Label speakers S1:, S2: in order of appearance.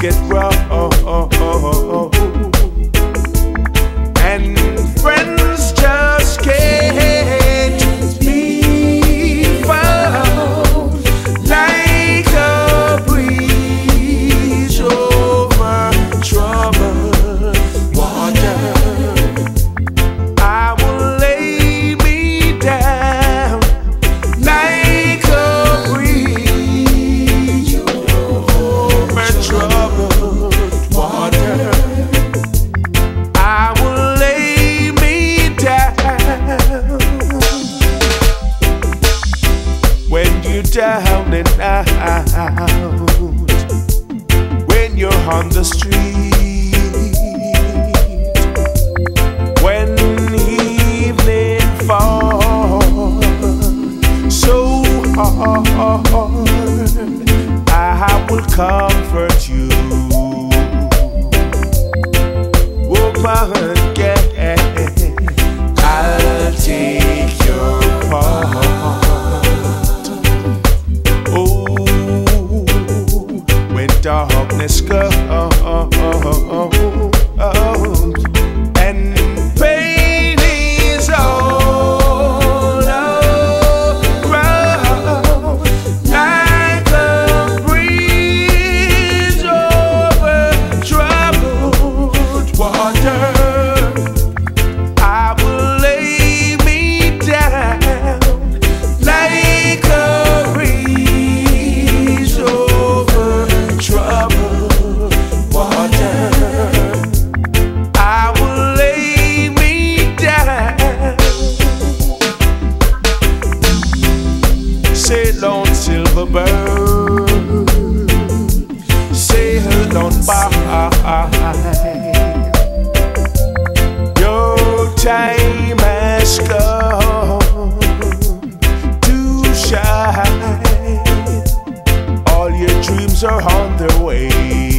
S1: get rough, and friends just can't be found like a breeze over troubled water. I will lay me down like a breeze over troubled water. I will lay me down when you're down and out, when you're on the street, when evening falls so hard, I will comfort you, woman, yeah. I'll take your part. Oh, when darkness comes and pain is all around, like a breeze over troubled water, I will lay me down like a breeze over troubled water. I will lay me down. Sail on, silver bird, sail on by. Your time has come to shine. All your dreams are on their way.